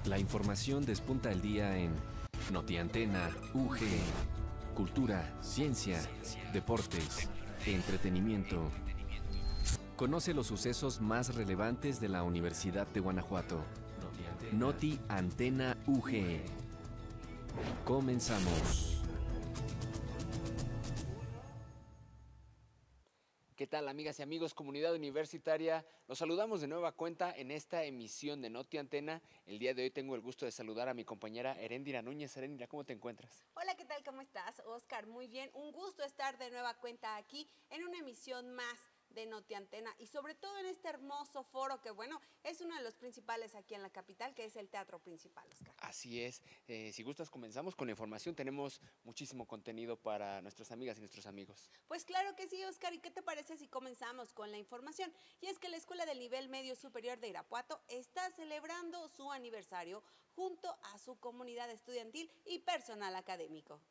La información despunta el día en NotiAntena UG. Cultura, ciencia, deportes, entretenimiento. Conoce los sucesos más relevantes de la Universidad de Guanajuato. NotiAntena UG. Comenzamos. ¿Qué tal, amigas y amigos, comunidad universitaria? Los saludamos de nueva cuenta en esta emisión de NotiAntena. El día de hoy tengo el gusto de saludar a mi compañera Heréndira Núñez. Heréndira, ¿cómo te encuentras? Hola, ¿qué tal? ¿Cómo estás, Oscar? Muy bien, un gusto estar de nueva cuenta aquí en una emisión más de NotiAntena y sobre todo en este hermoso foro que, bueno, es uno de los principales aquí en la capital, que es el Teatro Principal, Oscar. Así es. Si gustas, comenzamos con la información. Tenemos muchísimo contenido para nuestras amigas y nuestros amigos. Pues claro que sí, Oscar. ¿Y qué te parece si comenzamos con la información? Y es que la Escuela del Nivel Medio Superior de Irapuato está celebrando su aniversario junto a su comunidad estudiantil y personal académico.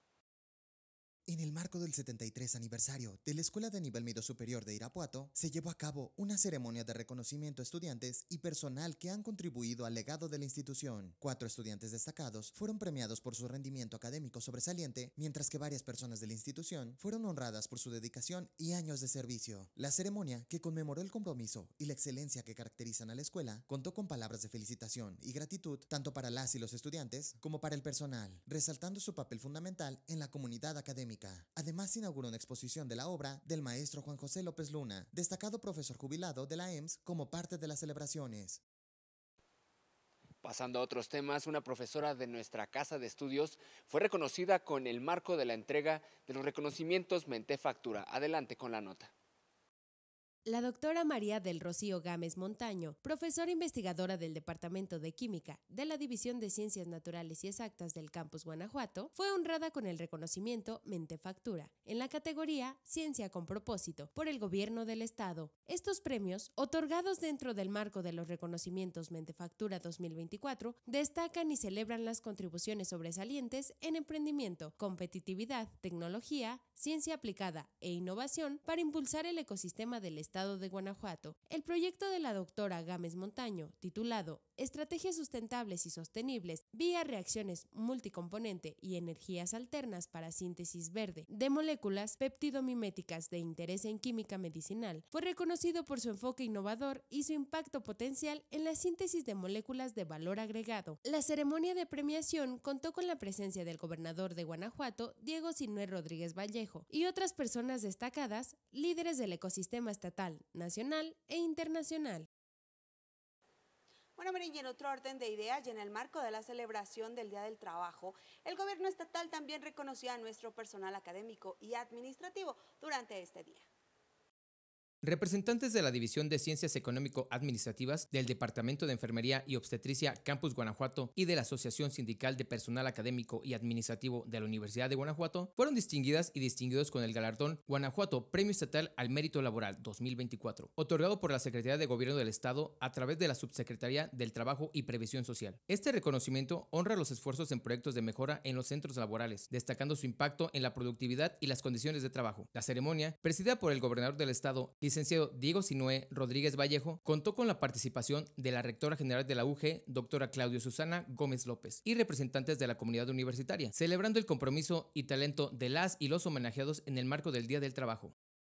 En el marco del 73 aniversario de la Escuela de Nivel Medio Superior de Irapuato, se llevó a cabo una ceremonia de reconocimiento a estudiantes y personal que han contribuido al legado de la institución. 4 estudiantes destacados fueron premiados por su rendimiento académico sobresaliente, mientras que varias personas de la institución fueron honradas por su dedicación y años de servicio. La ceremonia, que conmemoró el compromiso y la excelencia que caracterizan a la escuela, contó con palabras de felicitación y gratitud tanto para las y los estudiantes como para el personal, resaltando su papel fundamental en la comunidad académica. Además, inauguró una exposición de la obra del maestro Juan José López Luna, destacado profesor jubilado de la EMS, como parte de las celebraciones. Pasando a otros temas, una profesora de nuestra casa de estudios fue reconocida con el marco de la entrega de los reconocimientos Mentefactura. Adelante con la nota. La doctora María del Rocío Gámez Montaño, profesora investigadora del Departamento de Química de la División de Ciencias Naturales y Exactas del Campus Guanajuato, fue honrada con el reconocimiento Mentefactura en la categoría Ciencia con Propósito por el Gobierno del Estado. Estos premios, otorgados dentro del marco de los reconocimientos Mentefactura 2024, destacan y celebran las contribuciones sobresalientes en emprendimiento, competitividad, tecnología, ciencia aplicada e innovación para impulsar el ecosistema del Estado de Guanajuato. El proyecto de la doctora Gámez Montaño, titulado Estrategias sustentables y sostenibles vía reacciones multicomponente y energías alternas para síntesis verde de moléculas peptidomiméticas de interés en química medicinal, fue reconocido por su enfoque innovador y su impacto potencial en la síntesis de moléculas de valor agregado. La ceremonia de premiación contó con la presencia del gobernador de Guanajuato, Diego Sinue Rodríguez Vallejo, y otras personas destacadas, líderes del ecosistema estatal, nacional e internacional. Bueno, miren, y en otro orden de ideas y en el marco de la celebración del Día del Trabajo, el gobierno estatal también reconoció a nuestro personal académico y administrativo durante este día. Representantes de la División de Ciencias Económico-Administrativas del Departamento de Enfermería y Obstetricia Campus Guanajuato y de la Asociación Sindical de Personal Académico y Administrativo de la Universidad de Guanajuato fueron distinguidas y distinguidos con el galardón Guanajuato Premio Estatal al Mérito Laboral 2024, otorgado por la Secretaría de Gobierno del Estado a través de la Subsecretaría del Trabajo y Previsión Social. Este reconocimiento honra los esfuerzos en proyectos de mejora en los centros laborales, destacando su impacto en la productividad y las condiciones de trabajo. La ceremonia, presidida por el gobernador del Estado, licenciado Diego Sinue Rodríguez Vallejo, contó con la participación de la rectora general de la UG, doctora Claudia Susana Gómez López, y representantes de la comunidad universitaria, celebrando el compromiso y talento de las y los homenajeados en el marco del Día del Trabajo.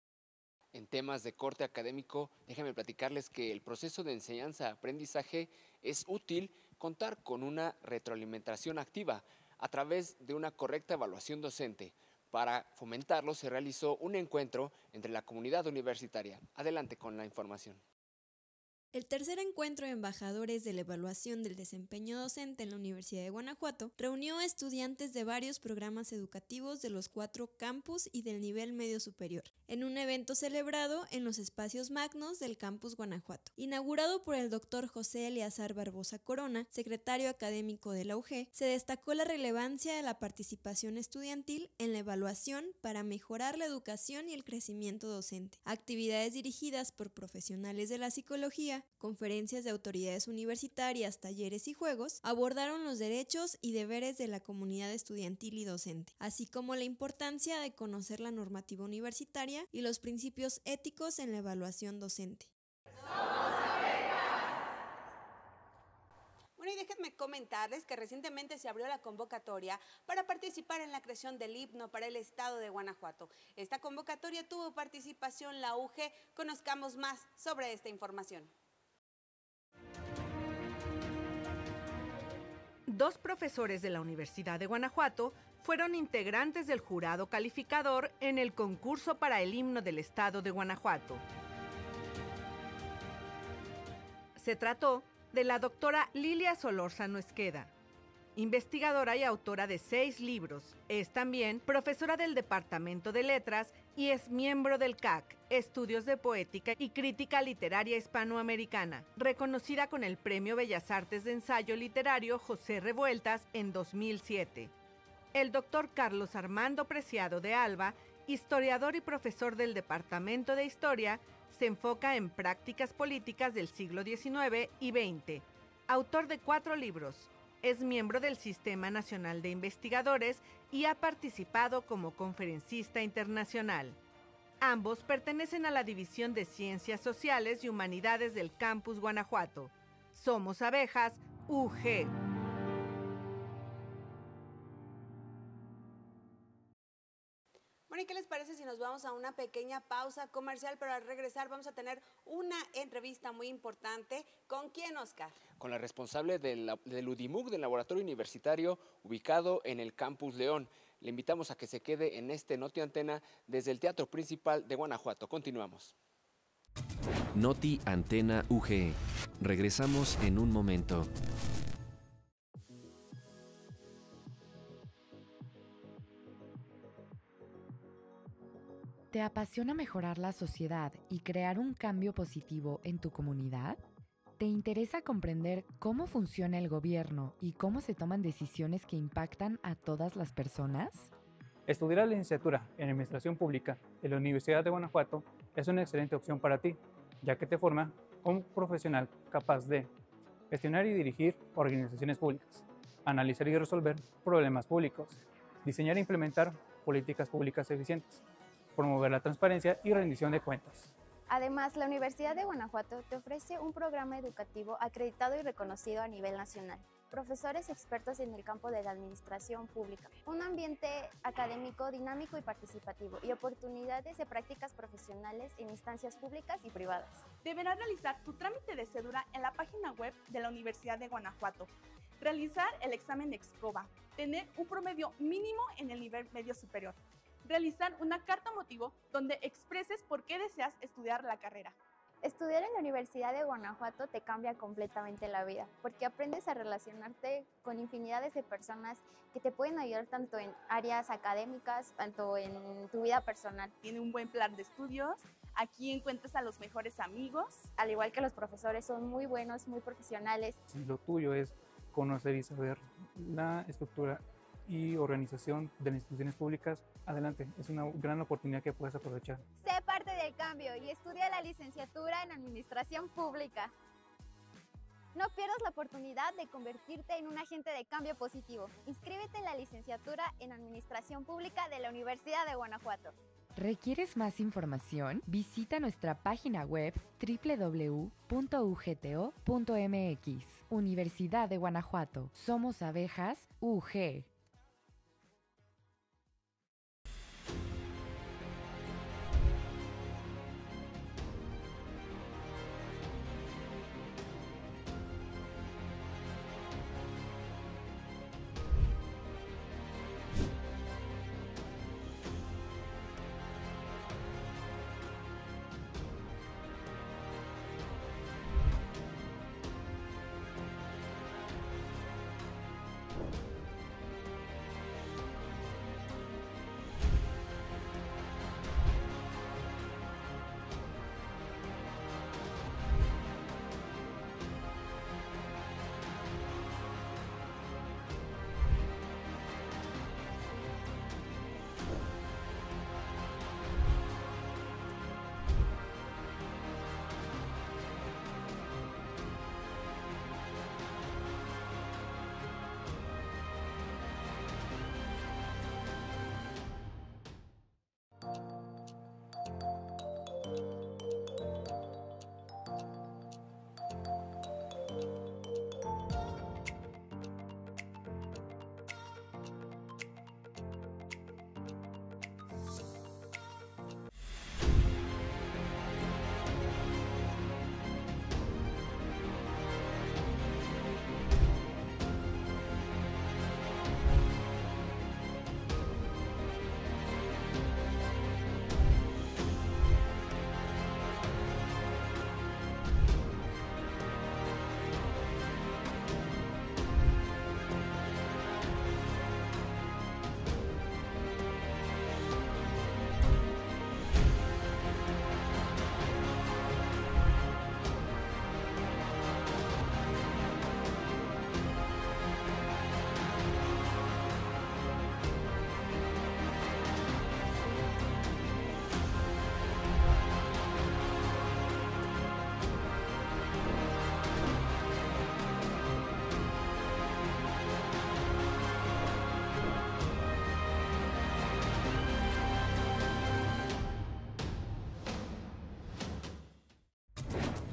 En temas de corte académico, déjenme platicarles que el proceso de enseñanza-aprendizaje es útil contar con una retroalimentación activa a través de una correcta evaluación docente. Para fomentarlo se realizó un encuentro entre la comunidad universitaria. Adelante con la información. El tercer encuentro de embajadores de la evaluación del desempeño docente en la Universidad de Guanajuato reunió a estudiantes de varios programas educativos de los 4 campus y del nivel medio superior, en un evento celebrado en los espacios magnos del campus Guanajuato. Inaugurado por el doctor José Eleazar Barbosa Corona, secretario académico de la UG, se destacó la relevancia de la participación estudiantil en la evaluación para mejorar la educación y el crecimiento docente. Actividades dirigidas por profesionales de la psicología, conferencias de autoridades universitarias, talleres y juegos abordaron los derechos y deberes de la comunidad estudiantil y docente, así como la importancia de conocer la normativa universitaria y los principios éticos en la evaluación docente. Bueno, y déjenme comentarles que recientemente se abrió la convocatoria para participar en la creación del himno para el estado de Guanajuato. Esta convocatoria tuvo participación la UG. Conozcamos más sobre esta información. Dos profesores de la Universidad de Guanajuato fueron integrantes del jurado calificador en el concurso para el himno del estado de Guanajuato. Se trató de la doctora Lilia Solórzano Esqueda, investigadora y autora de 6 libros. Es también profesora del Departamento de Letras y es miembro del CAC, Estudios de Poética y Crítica Literaria Hispanoamericana, reconocida con el Premio Bellas Artes de Ensayo Literario José Revueltas en 2007. El doctor Carlos Armando Preciado de Alba, historiador y profesor del Departamento de Historia, se enfoca en prácticas políticas del siglo XIX y XX. Autor de 4 libros, es miembro del Sistema Nacional de Investigadores y ha participado como conferencista internacional. Ambos pertenecen a la División de Ciencias Sociales y Humanidades del Campus Guanajuato. Somos Abejas, UG. Bueno, ¿y qué les parece si nos vamos a una pequeña pausa comercial? Pero al regresar vamos a tener una entrevista muy importante. ¿Con quién, Oscar? Con la responsable del UDIMUC, del laboratorio universitario ubicado en el Campus León. Le invitamos a que se quede en este Noti Antena desde el Teatro Principal de Guanajuato. Continuamos. Noti Antena UG. Regresamos en un momento. ¿Te apasiona mejorar la sociedad y crear un cambio positivo en tu comunidad? ¿Te interesa comprender cómo funciona el gobierno y cómo se toman decisiones que impactan a todas las personas? Estudiar la licenciatura en Administración Pública en la Universidad de Guanajuato es una excelente opción para ti, ya que te forma como un profesional capaz de gestionar y dirigir organizaciones públicas, analizar y resolver problemas públicos, diseñar e implementar políticas públicas eficientes, promover la transparencia y rendición de cuentas. Además, la Universidad de Guanajuato te ofrece un programa educativo acreditado y reconocido a nivel nacional, profesores expertos en el campo de la administración pública, un ambiente académico dinámico y participativo y oportunidades de prácticas profesionales en instancias públicas y privadas. Deberás realizar tu trámite de cédula en la página web de la Universidad de Guanajuato, realizar el examen EXCOVA, tener un promedio mínimo en el nivel medio superior, realizar una carta motivo donde expreses por qué deseas estudiar la carrera. Estudiar en la Universidad de Guanajuato te cambia completamente la vida, porque aprendes a relacionarte con infinidades de personas que te pueden ayudar tanto en áreas académicas, tanto en tu vida personal. Tiene un buen plan de estudios, aquí encuentras a los mejores amigos. Al igual que los profesores son muy buenos, muy profesionales. Si lo tuyo es conocer y saber la estructura y organización de las instituciones públicas, adelante, es una gran oportunidad que puedes aprovechar. Sé parte del cambio y estudia la licenciatura en Administración Pública. No pierdas la oportunidad de convertirte en un agente de cambio positivo. Inscríbete en la licenciatura en Administración Pública de la Universidad de Guanajuato. ¿Requieres más información? Visita nuestra página web www.ugto.mx. Universidad de Guanajuato. Somos Abejas, UG.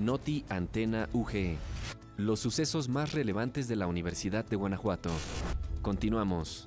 Noti Antena UG. Los sucesos más relevantes de la Universidad de Guanajuato. Continuamos.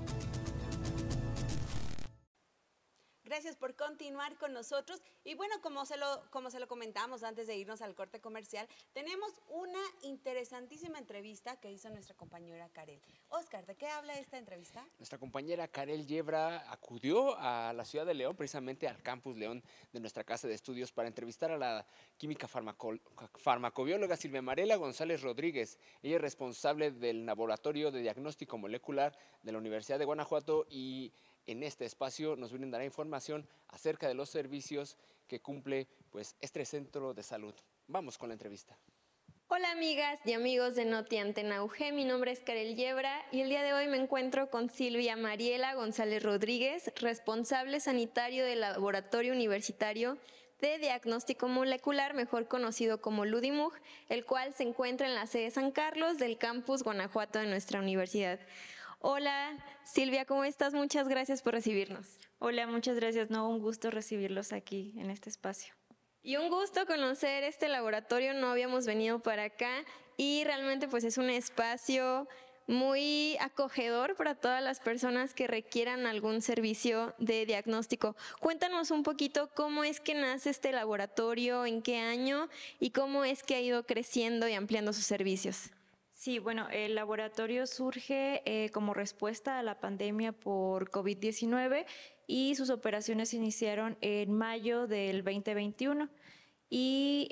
Gracias por continuar con nosotros. Y bueno, como se lo comentamos antes de irnos al corte comercial, tenemos una interesantísima entrevista que hizo nuestra compañera Karel. Oscar, ¿de qué habla esta entrevista? Nuestra compañera Karel Yebra acudió a la ciudad de León, precisamente al Campus León de nuestra casa de estudios, para entrevistar a la química farmacobióloga Silvia Mariela González Rodríguez. Ella es responsable del Laboratorio de Diagnóstico Molecular de la Universidad de Guanajuato y en este espacio nos brindará información acerca de los servicios que cumple este centro de salud. Vamos con la entrevista. Hola amigas y amigos de Noti Antena UG, mi nombre es Karel Yebra y el día de hoy me encuentro con Silvia Mariela González Rodríguez, responsable sanitario del Laboratorio Universitario de Diagnóstico Molecular, mejor conocido como LUDIMUG, el cual se encuentra en la sede San Carlos del Campus Guanajuato de nuestra universidad. Hola Silvia, ¿cómo estás? Muchas gracias por recibirnos. Hola, muchas gracias. Un gusto recibirlos aquí en este espacio. Y un gusto conocer este laboratorio, no habíamos venido para acá y realmente es un espacio muy acogedor para todas las personas que requieran algún servicio de diagnóstico. Cuéntanos un poquito cómo es que nace este laboratorio, en qué año y cómo es que ha ido creciendo y ampliando sus servicios. Sí, bueno, el laboratorio surge como respuesta a la pandemia por COVID-19 y sus operaciones se iniciaron en mayo del 2021. Y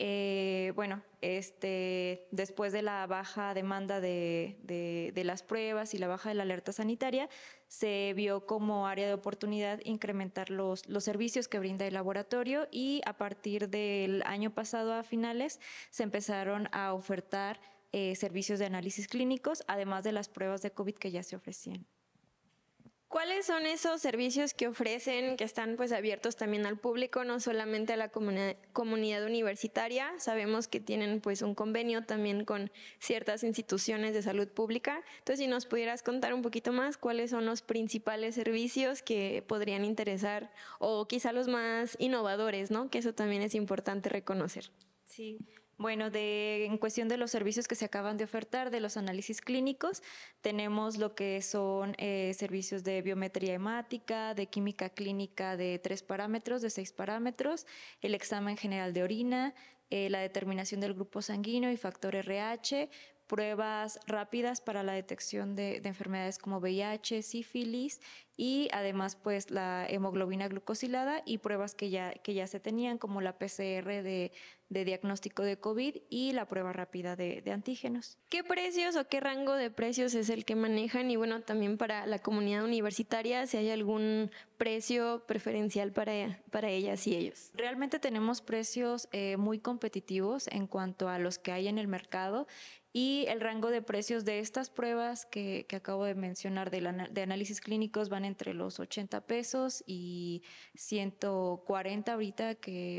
después de la baja demanda de las pruebas y la baja de la alerta sanitaria, se vio como área de oportunidad incrementar los servicios que brinda el laboratorio y a partir del año pasado a finales se empezaron a ofertar servicios de análisis clínicos, además de las pruebas de COVID que ya se ofrecían. ¿Cuáles son esos servicios que ofrecen, que están abiertos también al público, no solamente a la comunidad universitaria? Sabemos que tienen un convenio también con ciertas instituciones de salud pública. Entonces, si nos pudieras contar un poquito más, ¿cuáles son los principales servicios que podrían interesar o quizá los más innovadores, ¿no? Que eso también es importante reconocer. Sí. Bueno, en cuestión de los servicios que se acaban de ofertar, de los análisis clínicos, tenemos lo que son servicios de biometría hemática, de química clínica de 3 parámetros, de 6 parámetros, el examen general de orina, la determinación del grupo sanguíneo y factor RH, pruebas rápidas para la detección de enfermedades como VIH, sífilis y además la hemoglobina glucosilada y pruebas que ya se tenían como la PCR de diagnóstico de COVID y la prueba rápida de antígenos. ¿Qué precios o qué rango de precios es el que manejan? Y bueno, también para la comunidad universitaria, si hay algún precio preferencial para ellas y ellos. Realmente tenemos precios muy competitivos en cuanto a los que hay en el mercado. Y el rango de precios de estas pruebas que acabo de mencionar de análisis clínicos van entre los 80 pesos y 140 ahorita,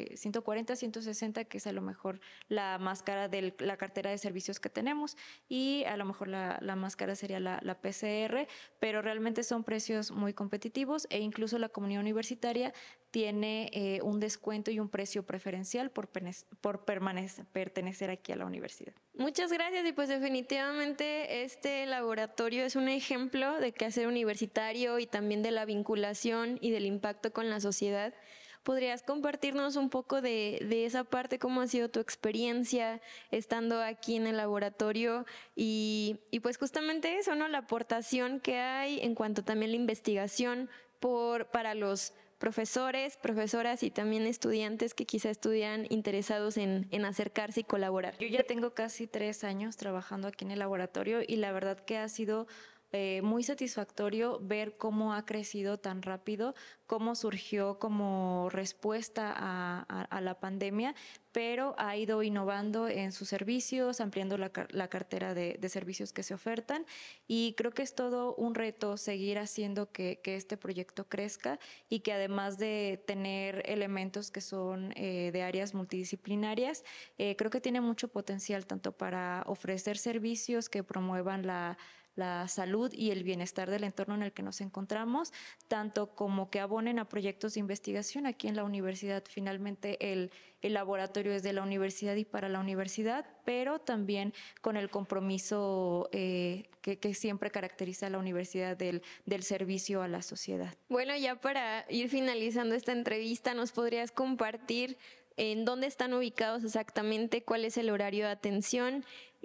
160, que es a lo mejor la más cara de la cartera de servicios que tenemos y a lo mejor la más cara sería la PCR, pero realmente son precios muy competitivos e incluso la comunidad universitaria tiene un descuento y un precio preferencial por pertenecer aquí a la universidad. Muchas gracias y definitivamente este laboratorio es un ejemplo de quehacer universitario y también de la vinculación y del impacto con la sociedad. ¿Podrías compartirnos un poco de esa parte? ¿Cómo ha sido tu experiencia estando aquí en el laboratorio? Y justamente eso, ¿no? La aportación que hay en cuanto también la investigación para los profesores, profesoras y también estudiantes que quizá estuvieran interesados en acercarse y colaborar. Yo ya tengo casi 3 años trabajando aquí en el laboratorio y la verdad que ha sido muy satisfactorio ver cómo ha crecido tan rápido, cómo surgió como respuesta a la pandemia, pero ha ido innovando en sus servicios, ampliando la cartera de servicios que se ofertan y creo que es todo un reto seguir haciendo que este proyecto crezca y que además de tener elementos que son de áreas multidisciplinarias, creo que tiene mucho potencial tanto para ofrecer servicios que promuevan la salud y el bienestar del entorno en el que nos encontramos, tanto como que abonen a proyectos de investigación aquí en la universidad. Finalmente el laboratorio es de la universidad y para la universidad, pero también con el compromiso que siempre caracteriza a la universidad del servicio a la sociedad. Bueno, ya para ir finalizando esta entrevista, ¿nos podrías compartir en dónde están ubicados exactamente, cuál es el horario de atención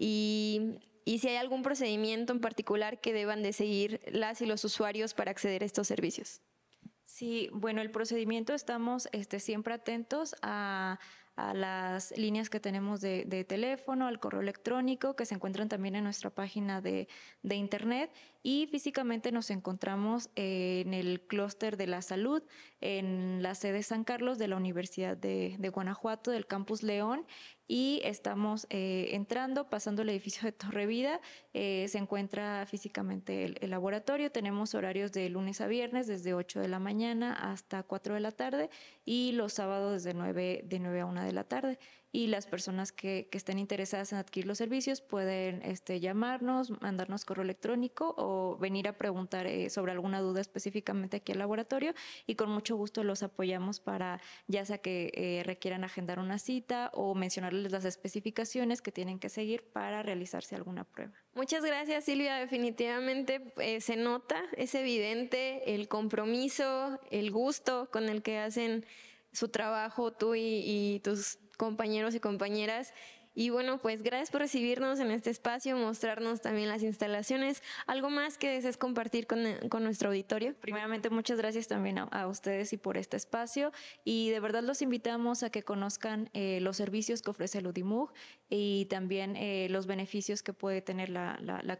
y si hay algún procedimiento en particular que deban de seguir las y los usuarios para acceder a estos servicios? Sí, bueno, el procedimiento estamos siempre atentos a las líneas que tenemos de teléfono, al correo electrónico, que se encuentran también en nuestra página de internet, y físicamente nos encontramos en el clúster de la salud, en la sede San Carlos de la Universidad de Guanajuato, del Campus León, y estamos entrando, pasando el edificio de Torre Vida, se encuentra físicamente el laboratorio. Tenemos horarios de lunes a viernes desde 8 de la mañana hasta 4 de la tarde y los sábados de 9 a 1 de la tarde. Y las personas que estén interesadas en adquirir los servicios pueden llamarnos, mandarnos correo electrónico o venir a preguntar sobre alguna duda específicamente aquí al laboratorio, y con mucho gusto los apoyamos para, ya sea que requieran agendar una cita o mencionarles las especificaciones que tienen que seguir para realizarse alguna prueba. Muchas gracias, Silvia. Definitivamente se nota, es evidente el compromiso, el gusto con el que hacen su trabajo tú y tus compañeros y compañeras. Y bueno, pues gracias por recibirnos en este espacio, mostrarnos también las instalaciones. ¿Algo más que desees compartir con nuestro auditorio? Primeramente, muchas gracias también a ustedes y por este espacio. Y de verdad los invitamos a que conozcan los servicios que ofrece el UDIMUG y también los beneficios que puede tener la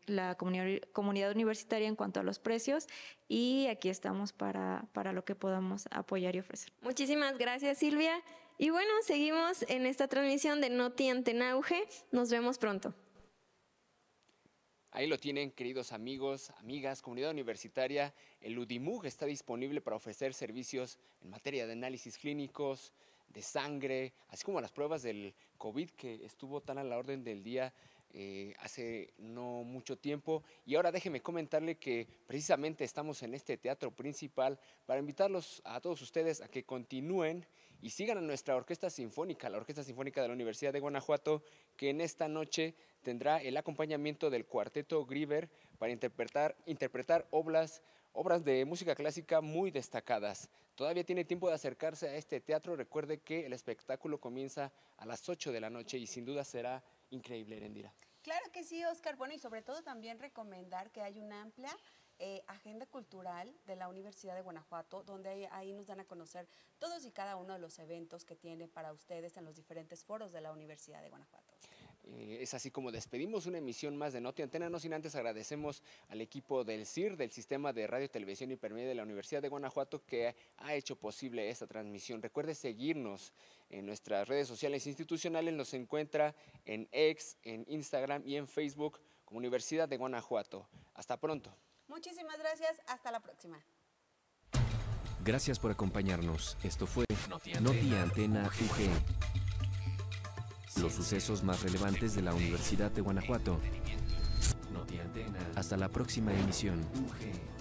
comunidad universitaria en cuanto a los precios. Y aquí estamos para lo que podamos apoyar y ofrecer. Muchísimas gracias, Silvia. Y bueno, seguimos en esta transmisión de NotiAntena UG. Nos vemos pronto. Ahí lo tienen, queridos amigos, amigas, comunidad universitaria. El UDIMUG está disponible para ofrecer servicios en materia de análisis clínicos, de sangre, así como las pruebas del COVID, que estuvo tan a la orden del día hace no mucho tiempo. Y ahora déjenme comentarle que precisamente estamos en este teatro principal para invitarlos a todos ustedes a que continúen y sigan a nuestra Orquesta Sinfónica, la Orquesta Sinfónica de la Universidad de Guanajuato, que en esta noche tendrá el acompañamiento del Cuarteto Grieber para interpretar obras de música clásica muy destacadas. Todavía tiene tiempo de acercarse a este teatro. Recuerde que el espectáculo comienza a las 8 de la noche y sin duda será increíble, Erendira. Claro que sí, Oscar. Bueno, y sobre todo también recomendar que hay una amplia agenda cultural de la Universidad de Guanajuato, donde ahí nos dan a conocer todos y cada uno de los eventos que tiene para ustedes en los diferentes foros de la Universidad de Guanajuato. Es así como despedimos una emisión más de NotiAntena, no sin antes agradecemos al equipo del CIR, del Sistema de Radio, Televisión y Hipermedia de la Universidad de Guanajuato, que ha hecho posible esta transmisión. Recuerde seguirnos en nuestras redes sociales institucionales, nos encuentra en X, en Instagram y en Facebook como Universidad de Guanajuato. Hasta pronto. Muchísimas gracias, hasta la próxima. Gracias por acompañarnos. Esto fue NotiAntena UG. Los sucesos más relevantes de la Universidad de Guanajuato. Hasta la próxima emisión.